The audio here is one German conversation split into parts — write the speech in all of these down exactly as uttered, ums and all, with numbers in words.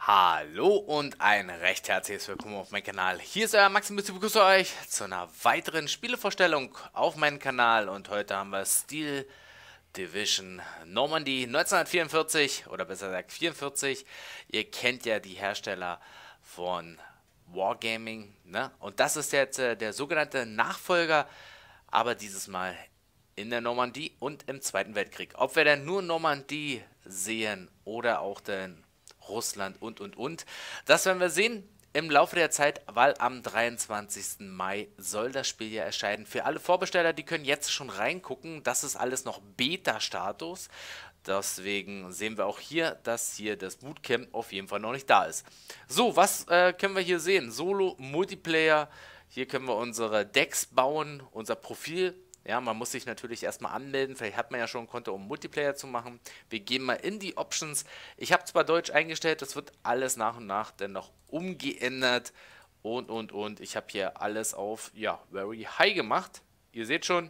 Hallo und ein recht herzliches Willkommen auf meinem Kanal. Hier ist euer Maximus, ich begrüße euch zu einer weiteren Spielevorstellung auf meinem Kanal. Und heute haben wir Steel Division Normandy neunzehnhundertvierundvierzig oder besser gesagt vierundvierzig. Ihr kennt ja die Hersteller von Wargaming, ne? Und das ist jetzt äh, der sogenannte Nachfolger, aber dieses Mal in der Normandie und im Zweiten Weltkrieg. Ob wir denn nur Normandie sehen oder auch den Russland und und und, das werden wir sehen im Laufe der Zeit, weil am dreiundzwanzigsten Mai soll das Spiel ja erscheinen. Für alle Vorbesteller, die können jetzt schon reingucken. Das ist alles noch Beta-Status. Deswegen sehen wir auch hier, dass hier das Bootcamp auf jeden Fall noch nicht da ist. So, was äh, können wir hier sehen? Solo, Multiplayer. Hier können wir unsere Decks bauen, unser Profil. Ja, man muss sich natürlich erstmal anmelden. Vielleicht hat man ja schon ein Konto, um Multiplayer zu machen. Wir gehen mal in die Options. Ich habe zwar Deutsch eingestellt, das wird alles nach und nach dann noch umgeändert. Und, und, und. Ich habe hier alles auf, ja, Very High gemacht. Ihr seht schon,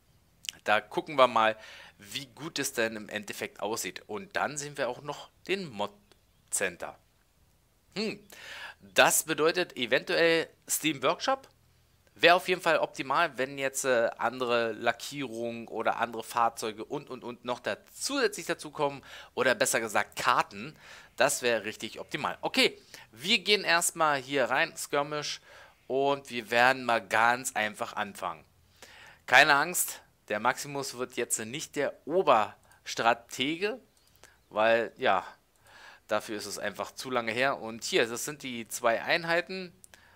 da gucken wir mal, wie gut es denn im Endeffekt aussieht. Und dann sehen wir auch noch den Mod Center. Hm. Das bedeutet eventuell Steam Workshop. Wäre auf jeden Fall optimal, wenn jetzt äh, andere Lackierungen oder andere Fahrzeuge und und und noch da zusätzlich dazu kommen oder besser gesagt Karten. Das wäre richtig optimal. Okay, wir gehen erstmal hier rein, Skirmish, und wir werden mal ganz einfach anfangen. Keine Angst, der Maximus wird jetzt nicht der Oberstratege, weil ja, dafür ist es einfach zu lange her. Und hier, das sind die zwei Einheiten.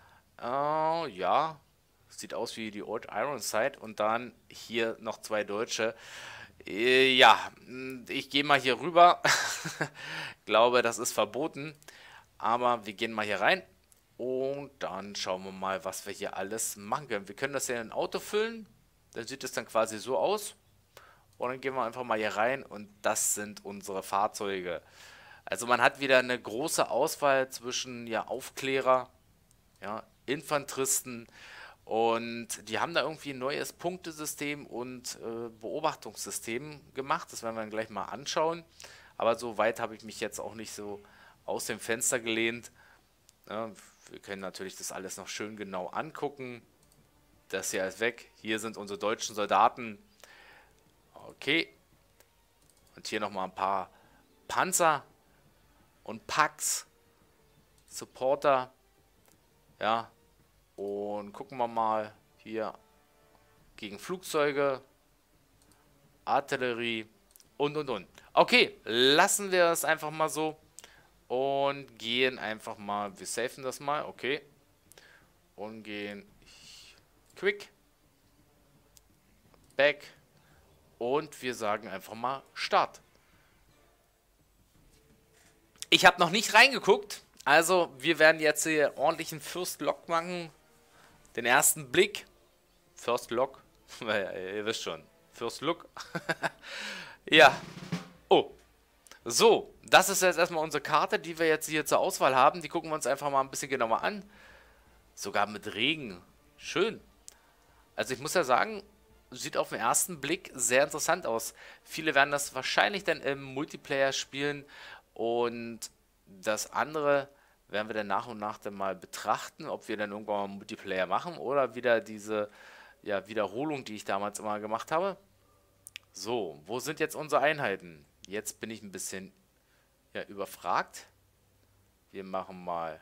Äh, ja. Sieht aus wie die Old Ironside und dann hier noch zwei Deutsche. Äh, ja, ich gehe mal hier rüber. Glaube, das ist verboten. Aber wir gehen mal hier rein und dann schauen wir mal, was wir hier alles machen können. Wir können das ja in ein Auto füllen. Dann sieht es dann quasi so aus. Und dann gehen wir einfach mal hier rein und das sind unsere Fahrzeuge. Also man hat wieder eine große Auswahl zwischen ja, Aufklärer, ja, Infanteristen. Und die haben da irgendwie ein neues Punktesystem und äh, Beobachtungssystem gemacht. Das werden wir dann gleich mal anschauen. Aber so weit habe ich mich jetzt auch nicht so aus dem Fenster gelehnt. Ja, wir können natürlich das alles noch schön genau angucken. Das hier ist weg. Hier sind unsere deutschen Soldaten. Okay. Und hier nochmal ein paar Panzer und Packs. Supporter. Ja. Und gucken wir mal hier gegen Flugzeuge, Artillerie und und und. Okay, lassen wir es einfach mal so und gehen einfach mal, wir safen das mal, okay. Und gehen Quick, Back und wir sagen einfach mal Start. Ich habe noch nicht reingeguckt, also wir werden jetzt hier ordentlich einen First Lock machen. Den ersten Blick, First Look, ihr wisst schon, First Look, ja, oh, so, das ist jetzt erstmal unsere Karte, die wir jetzt hier zur Auswahl haben, die gucken wir uns einfach mal ein bisschen genauer an, sogar mit Regen, schön, also ich muss ja sagen, sieht auf den ersten Blick sehr interessant aus, viele werden das wahrscheinlich dann im Multiplayer spielen und das andere werden wir dann nach und nach dann mal betrachten, ob wir dann irgendwann mal Multiplayer machen oder wieder diese ja, Wiederholung, die ich damals immer gemacht habe. So, wo sind jetzt unsere Einheiten? Jetzt bin ich ein bisschen ja, überfragt. Wir machen mal...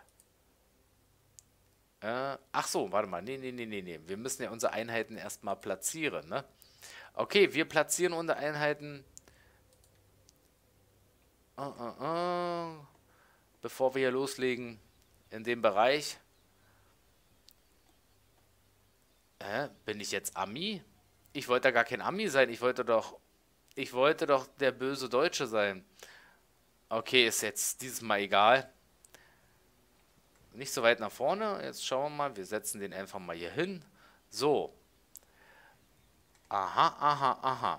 Äh, ach so, warte mal. Nee, nee, nee, nee, nee. Wir müssen ja unsere Einheiten erstmal platzieren, ne? Okay, wir platzieren unsere Einheiten... Uh, uh, uh. Bevor wir hier loslegen, in dem Bereich. Äh, bin ich jetzt Ami? Ich wollte da gar kein Ami sein. Ich wollte doch, ich wollte doch der böse Deutsche sein. Okay, ist jetzt dieses Mal egal. Nicht so weit nach vorne. Jetzt schauen wir mal. Wir setzen den einfach mal hier hin. So. Aha, aha, aha.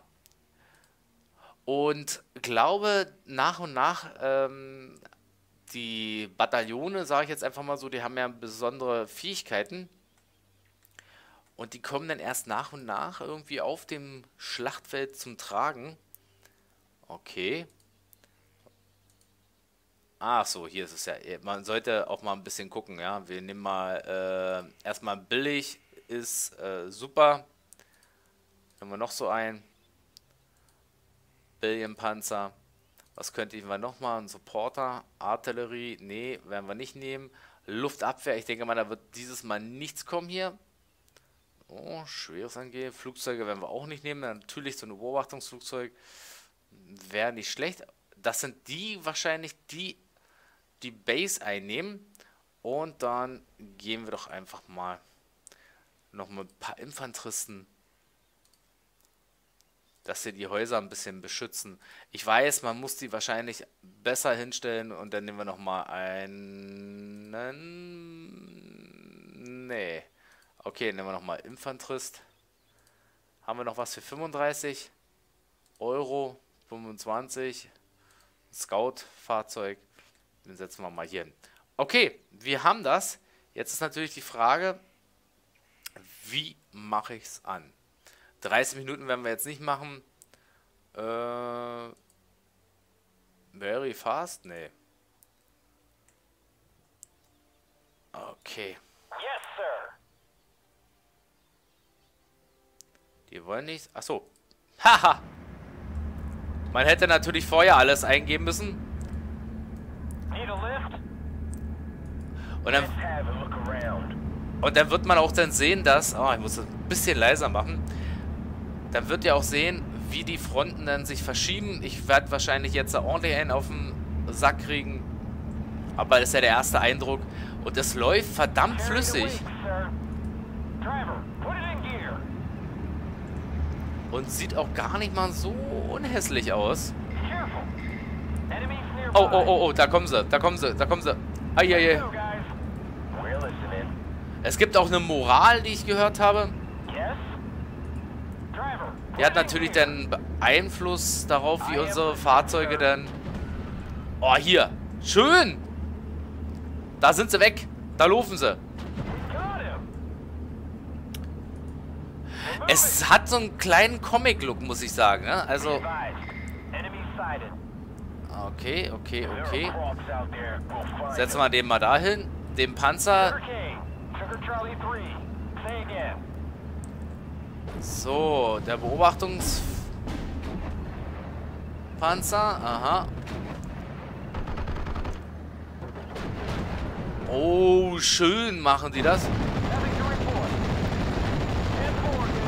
Und glaube, nach und nach ähm, die Bataillone, sage ich jetzt einfach mal so, die haben ja besondere Fähigkeiten. Und die kommen dann erst nach und nach irgendwie auf dem Schlachtfeld zum Tragen. Okay. Ach so, hier ist es ja. Man sollte auch mal ein bisschen gucken, ja. Wir nehmen mal äh, erstmal billig, ist äh, super. Nehmen wir noch so ein. Billion-Panzer. Was könnte ich noch mal? Ein Supporter, Artillerie, nee, werden wir nicht nehmen. Luftabwehr, ich denke mal, da wird dieses Mal nichts kommen hier. Oh, schweres Angehen. Flugzeuge werden wir auch nicht nehmen. Natürlich so ein Beobachtungsflugzeug wäre nicht schlecht. Das sind die wahrscheinlich, die die Base einnehmen. Und dann gehen wir doch einfach mal noch mal ein paar Infanteristen, dass sie die Häuser ein bisschen beschützen. Ich weiß, man muss die wahrscheinlich besser hinstellen und dann nehmen wir noch mal einen... Nee. Okay, nehmen wir noch mal Infanterist. Haben wir noch was für fünfunddreißig Euro? fünfundzwanzig. Scout-Fahrzeug. Den setzen wir mal hier hin. Okay, wir haben das. Jetzt ist natürlich die Frage, wie mache ich es an? dreißig Minuten werden wir jetzt nicht machen. Äh, very fast? Nee. Okay. Yes, sir. Die wollen nicht... Achso. Haha. Man hätte natürlich vorher alles eingeben müssen. Need a lift? Und dann, Let's have a look around. und dann wird man auch dann sehen, dass... Oh, ich muss das ein bisschen leiser machen. Dann wird ihr auch sehen, wie die Fronten dann sich verschieben. Ich werde wahrscheinlich jetzt ordentlich einen auf den Sack kriegen. Aber das ist ja der erste Eindruck. Und es läuft verdammt flüssig. Driver, put it in gear. Und sieht auch gar nicht mal so unhässlich aus. Careful. Enemies nearby. Oh, oh, oh, oh, da kommen sie, da kommen sie, da kommen sie. Eieiei. Go, guys. We're listening. Es gibt auch eine Moral, die ich gehört habe. Yes? Driver, put Die hat it in natürlich gear. dann Einfluss darauf, wie unsere Fahrzeuge dann... Oh, hier. Schön. Da sind sie weg. Da laufen sie. Got him. We're Es hat so einen kleinen Comic-Look, muss ich sagen. Ne? Also, moving. Advised. Enemy sighted. okay, okay, There are okay. crocs out there. We'll find Setzen them. wir den mal dahin. Den Panzer. Hurricane. Sugar Charlie three. Say again. So, der Beobachtungs... Panzer. Aha. Oh, schön machen die das. Nothing to report. ten four, good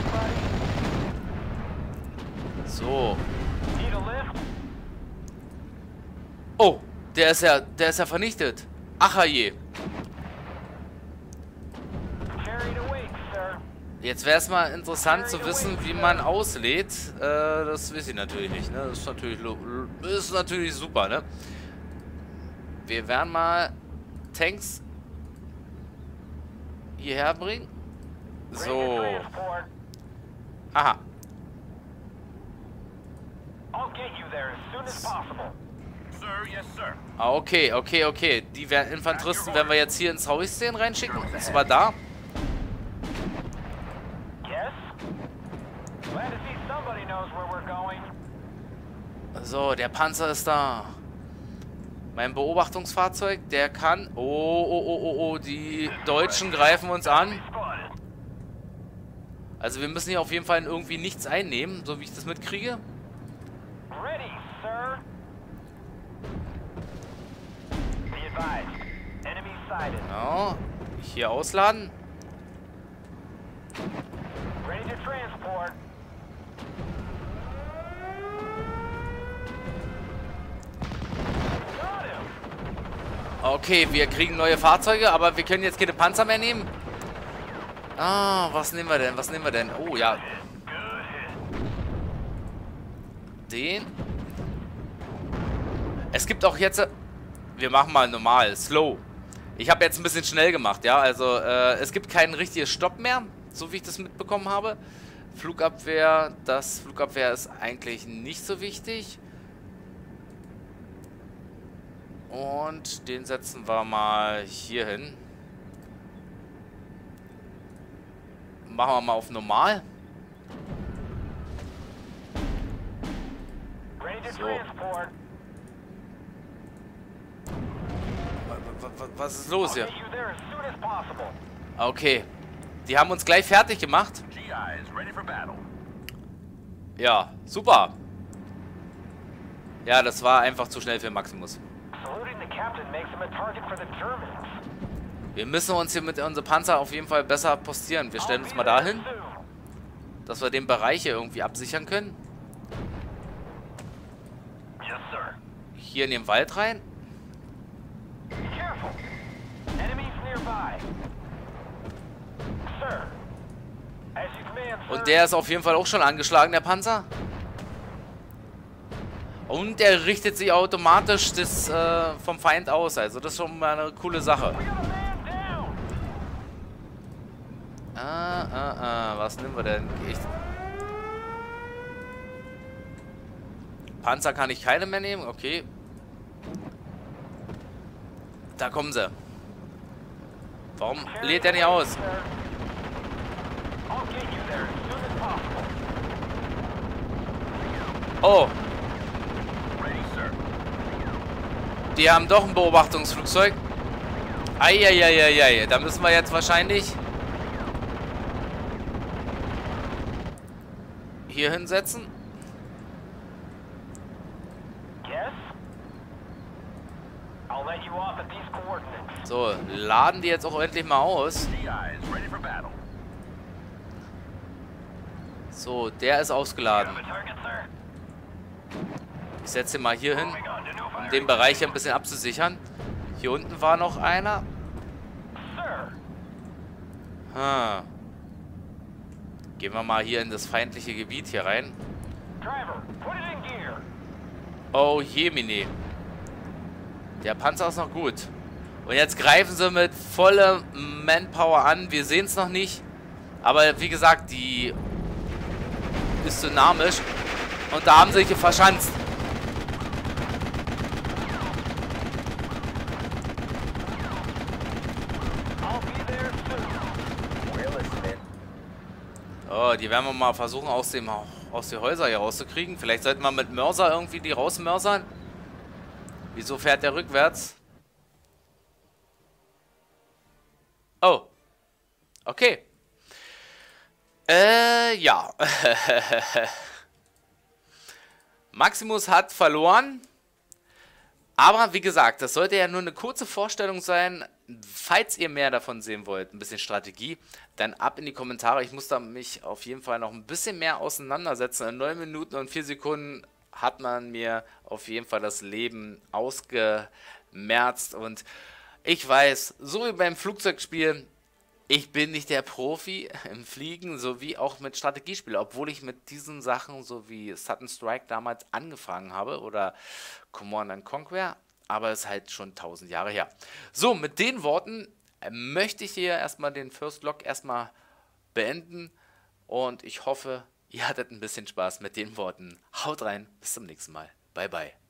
buddy. So. Need a lift? Oh, der ist ja, der ist ja vernichtet. Ach je. Carried away, sir. Jetzt wäre es mal interessant zu wissen, wie man auslädt. Äh, das weiß ich natürlich nicht, ne? Das ist natürlich, lo- lo- ist natürlich super, ne? Wir werden mal Tanks hierher bringen. Ready to So. transport. Aha. I'll get you there as soon as possible. Sir, yes, sir. Ah, okay, okay, okay. Die werden Infanteristen werden wir jetzt hier ins Häuschen reinschicken. Und zwar da. Yes? Glad to see somebody knows where we're going. So, der Panzer ist da. Mein Beobachtungsfahrzeug, der kann... Oh, oh, oh, oh, oh, die Deutschen greifen uns an. Spotted. Also wir müssen hier auf jeden Fall irgendwie nichts einnehmen, so wie ich das mitkriege. Ready, sir. Be advised. Enemy sighted. Ja, hier ausladen. Ready to transport. Got him. Okay, wir kriegen neue Fahrzeuge, aber wir können jetzt keine Panzer mehr nehmen. Ah, was nehmen wir denn? Was nehmen wir denn? Oh, ja. Good hit. Den. Es gibt auch jetzt... Wir machen mal normal, slow. Ich habe jetzt ein bisschen schnell gemacht, ja. Also, äh, es gibt keinen richtigen Stopp mehr, so wie ich das mitbekommen habe. Flugabwehr, das Flugabwehr ist eigentlich nicht so wichtig. Und den setzen wir mal hier hin. Machen wir mal auf normal. Ready to So. transport. was ist los hier? Get you there as soon as possible. Okay. Die haben uns gleich fertig gemacht. G I is ready for battle. Ja, super. Ja, das war einfach zu schnell für Maximus. Saluting the captain makes him a target for the Germans. Wir müssen uns hier mit unserem Panzer auf jeden Fall besser postieren. Wir stellen uns mal dahin, dass wir den Bereich hier irgendwie absichern können. Yes, sir. Hier in den Wald rein. Be careful. Enemies nearby. Sir. As you command, sir. Und der ist auf jeden Fall auch schon angeschlagen, der Panzer. Und der richtet sich automatisch das, äh, vom Feind aus. Also das ist schon mal eine coole Sache. We got a man down. Ah, ah, ah. Was nehmen wir denn? Ich Panzer kann ich keine mehr nehmen. Okay. Da kommen sie. Warum lädt der nicht aus? Sir. I'll get you there as soon as possible. Oh, Ready, sir. die haben doch ein Beobachtungsflugzeug. Eieieiei, da müssen wir jetzt wahrscheinlich hier hinsetzen. Yes? I'll let you off at these coordinates. So, laden die jetzt auch endlich mal aus. G I is ready for battle. So, der ist ausgeladen. Have a target, sir. Ich setze ihn mal hier hin, Moving on to new um fire. den Bereich hier ein bisschen abzusichern. Hier unten war noch einer. Sir. Hm. Gehen wir mal hier in das feindliche Gebiet hier rein. Driver, put it in gear. Oh Jemine. Der Panzer ist noch gut. Und jetzt greifen sie mit voller Manpower an. Wir sehen es noch nicht. Aber wie gesagt, die ist dynamisch. Und da haben sie sich verschanzt. I'll be there soon. We're listening. Oh, die werden wir mal versuchen aus dem aus den Häusern hier rauszukriegen. Vielleicht sollten wir mit Mörser irgendwie die rausmörsern. Wieso fährt der rückwärts? Oh. Okay. Äh, ja. Maximus hat verloren. Aber wie gesagt, das sollte ja nur eine kurze Vorstellung sein. Falls ihr mehr davon sehen wollt, ein bisschen Strategie, dann ab in die Kommentare. Ich muss da mich auf jeden Fall noch ein bisschen mehr auseinandersetzen. In neun Minuten und vier Sekunden hat man mir auf jeden Fall das Leben ausgemerzt. Und ich weiß, so wie beim Flugzeugspiel, ich bin nicht der Profi im Fliegen, sowie auch mit Strategiespielen, obwohl ich mit diesen Sachen, so wie Sudden Strike damals angefangen habe oder Command and Conquer, aber es ist halt schon tausend Jahre her. So, mit den Worten möchte ich hier erstmal den First Log erstmal beenden und ich hoffe, ihr hattet ein bisschen Spaß mit den Worten. Haut rein, bis zum nächsten Mal. Bye, bye.